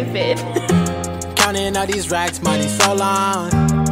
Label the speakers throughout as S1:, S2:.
S1: stupid.
S2: Counting all these racks, money so long.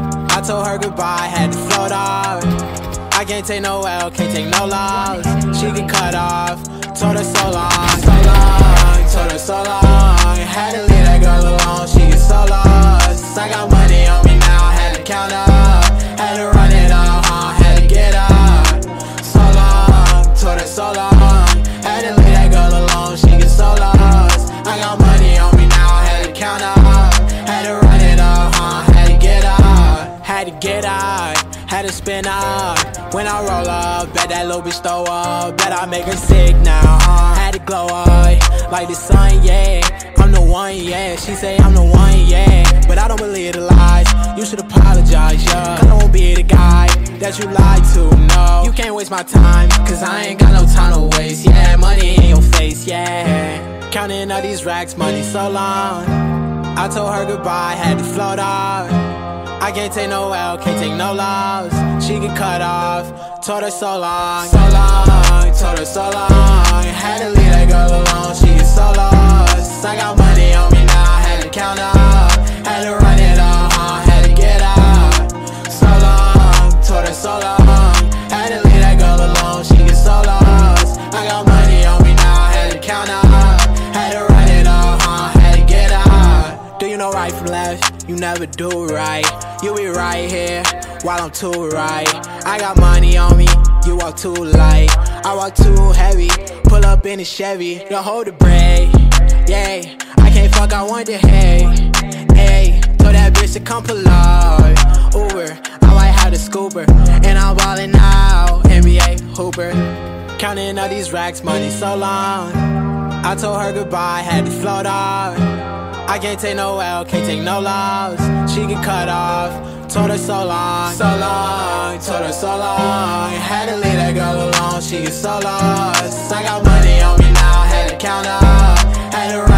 S2: I told her goodbye, had to float off. I can't take no L, can't take no loss. She get cut off, told her so long, so long, told her so long. Had to leave that girl alone, she get so lost. I got money on me now, had to count up. Had to run it up, had to get up. So long, told her so long. Had to leave that girl alone, she get so lost. I got money on me now, had to count up. Had to run it up, had to get up. Had to get out, had to spin up. When I roll up, bet that little bitch throw up. Bet I make her sick now, had to glow up like the sun, yeah. I'm the one, yeah. She say I'm the one, yeah. But I don't believe the lies. You should apologize, yeah. Cause I won't be the guy that you lied to, no. You can't waste my time, cause I ain't got no time to waste, yeah. Money in your face, yeah. Counting all these racks, money so long. I told her goodbye, had to float off. I can't take no L, can't take no loss. She get cut off, told her so long, so long, told her so long. Had to leave that girl alone, she get so lost. I got money on me now, had to count up. Had to run it up, had to get up. So long, told her so long. Had to leave that girl alone, she get so lost. I got money on me now, had to count up. Had to run it up, had to get up. Do you know right from left? You never do right. You be right here while I'm too right. I got money on me, you walk too light. I walk too heavy, pull up in a Chevy. Don't hold the brake, yeah. I can't fuck, I want the hay, hey. Told that bitch to come pull up, Uber. I might have the scooper, and I'm ballin' out, NBA hooper. Counting all these racks, money so long. I told her goodbye, had to float off. I can't take no L, can't take no loss. She get cut off, told her so long, so long, told her so long. Had to leave that girl alone, she get so lost. I got money on me now, had to count up. Had to